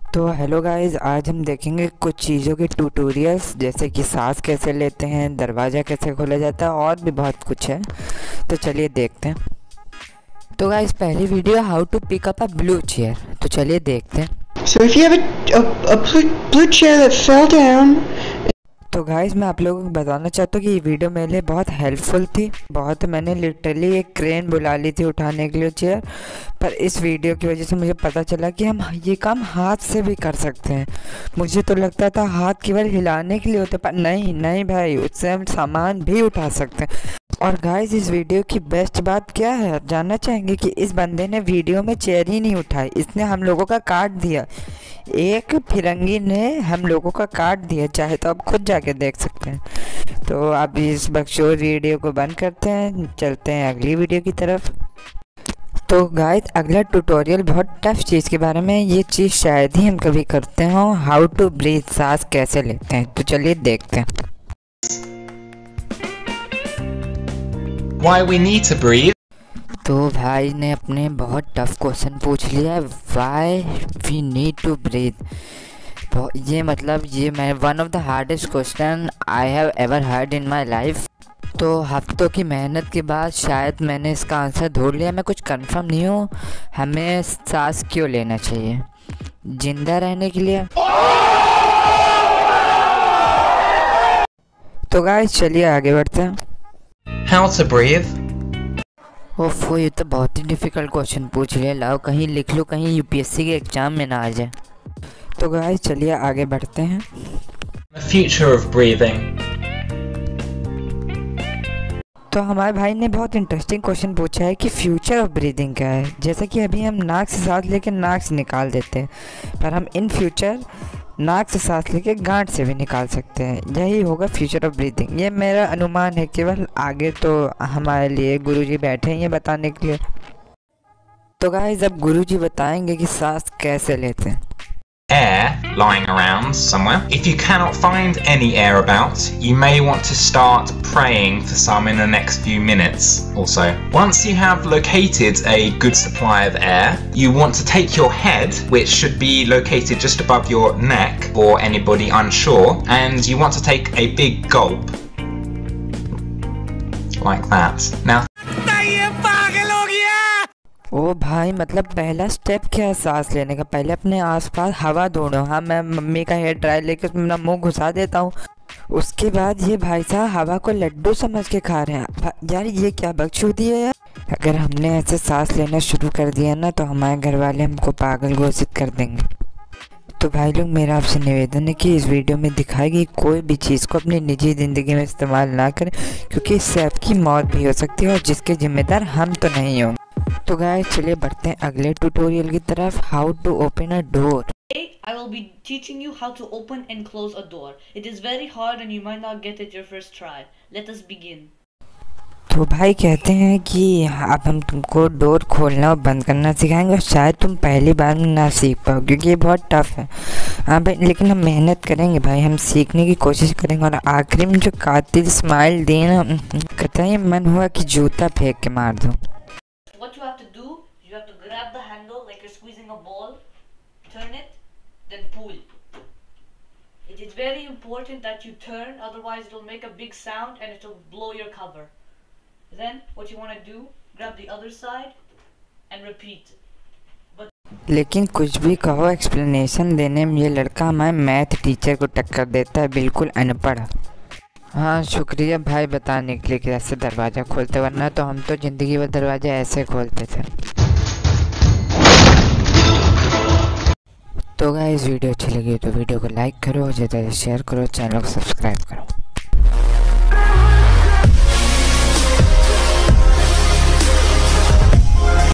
तो hello guys, आज हम देखेंगे कुछ चीज़ों के ट्यूटोरियल्स, जैसे कि सांस कैसे लेते हैं, दरवाज़ा कैसे खोला जाता है और भी बहुत कुछ है। तो चलिए देखते हैं। तो गाइस, पहली video how to pick up a blue chair, तो चलिए देखते हैं। So if you have a blue chair that fell down. तो गाइस, मैं आप लोगों को बताना चाहता हूँ कि ये वीडियो मेरे लिए बहुत हेल्पफुल थी। मैंने लिटरली एक क्रेन बुला ली थी उठाने के लिए चेयर, पर इस वीडियो की वजह से मुझे पता चला कि हम ये काम हाथ से भी कर सकते हैं। मुझे तो लगता था हाथ केवल हिलाने के लिए होते, पर नहीं नहीं भाई, उससे हम सामान भी उठा सकते हैं। और गाइस, इस वीडियो की बेस्ट बात क्या है जानना चाहेंगे कि इस बंदे ने वीडियो में चेयर ही नहीं उठाई, इसने हम लोगों का काट दिया। एक फिरंगी ने हम लोगों का काट दिया, चाहे तो आप खुद जाके देख सकते हैं। तो अब इस बकचोद वीडियो को बंद करते हैं, चलते हैं अगली वीडियो की तरफ। तो गाइस, अगला ट्यूटोरियल बहुत टफ चीज़ के बारे में, ये चीज़ शायद ही हम कभी करते हों, हाउ टू ब्रीथ, सांस कैसे लेते हैं। तो चलिए देखते हैं। Why we need to breathe? तो भाई ने अपने बहुत टफ क्वेश्चन पूछ लिया है, why we need to breathe. ये मतलब ये मैं one of the hardest question I have ever heard in my life. तो हफ्तों की मेहनत के बाद शायद मैंने इसका आंसर ढूंढ लिया। मैं कुछ कंफर्म नहीं हूँ, हमें सांस क्यों लेना चाहिए जिंदा रहने के लिए। तो गाइस, चलिए आगे बढ़ते हैं। How to breathe? ओफो, ये तो बहुत ही डिफ़िकल्ट क्वेश्चन पूछ लिया। लाओ कहीं लिख लो, कहीं यूपीएससी के एग्ज़ाम में ना आ जाए। तो गाइस, चलिए आगे बढ़ते हैं। The future of breathing. तो हमारे भाई ने बहुत इंटरेस्टिंग क्वेश्चन पूछा है कि फ्यूचर ऑफ ब्रीदिंग क्या है। जैसे कि अभी हम नाक से सांस लेके नाक से निकाल देते हैं, पर हम इन फ्यूचर नाक से सांस लेके गांठ से भी निकाल सकते हैं। यही होगा फ्यूचर ऑफ ब्रीदिंग। ये मेरा अनुमान है केवल, आगे तो हमारे लिए गुरुजी बैठे हैं ये बताने के लिए। तो गाइस, अब गुरुजी बताएंगे कि सांस कैसे लेते हैं। Air lying around somewhere. If you cannot find any air about, you may want to start praying for some in the next few minutes also. Once you have located a good supply of air, you want to take your head, which should be located just above your neck for anybody unsure, and you want to take a big gulp. Like that. Now ओ भाई, मतलब पहला step क्या है सांस लेने का? पहले अपने आसपास हवा ढूंढो। हाँ, मैं मम्मी का हेयर ड्रायर लेके उसमें अपना मुंह घुसा देता हूँ। उसके बाद ये भाई साहब हवा को लड्डू समझ के खा रहे हैं। यार ये क्या बकचोदी है यार। अगर हमने ऐसे सांस लेना शुरू कर दिया ना, तो हमारे घर वाले हमको पागल घोषित कर देंगे। तो भाई लोग, मेरा आपसे निवेदन है कि इस वीडियो में दिखाई गई कोई भी चीज़ को अपनी निजी ज़िंदगी में इस्तेमाल ना करें, क्योंकि इससे आपकी मौत भी हो सकती है और जिसके जिम्मेदार हम तो नहीं होंगे। तो गाइस, चलिए बढ़ते हैं अगले ट्यूटोरियल की तरफ, how to open a door. I will be teaching you how to open and close a door. It is very hard and you might not get it your first try. Let us begin. तो भाई कहते हैं कि अब हम तुमको door खोलना और बंद करना सिखाएंगे, और शायद तुम पहली बार में ना सीख पाओ क्योंकि ये बहुत टफ है। हाँ भाई, लेकिन हम मेहनत करेंगे भाई, हम सीखने की कोशिश करेंगे। और आखिरी में जो कातिल स्माइल दी ना, कहता है मन हुआ कि जूता फेंक के मार दूँ। What you have to do, you have to grab the handle like you're squeezing a ball, turn it, then pull. It is very important that you turn, otherwise it will make a big sound and it will blow your cover. Then what you want to do, grab the other side and repeat. लेकिन कुछ भी कहो, explanation देने में ये लड़का हमारे math teacher को टक्कर देता है, बिल्कुल अनपढ़। हाँ, शुक्रिया भाई बताने के लिए कि ऐसे दरवाज़ा खोलते, वरना तो हम तो ज़िंदगी भर दरवाज़ा ऐसे खोलते थे। तो गाइस, वीडियो अच्छी लगी तो वीडियो को लाइक करो, ज़्यादा से शेयर करो, चैनल को सब्सक्राइब करो।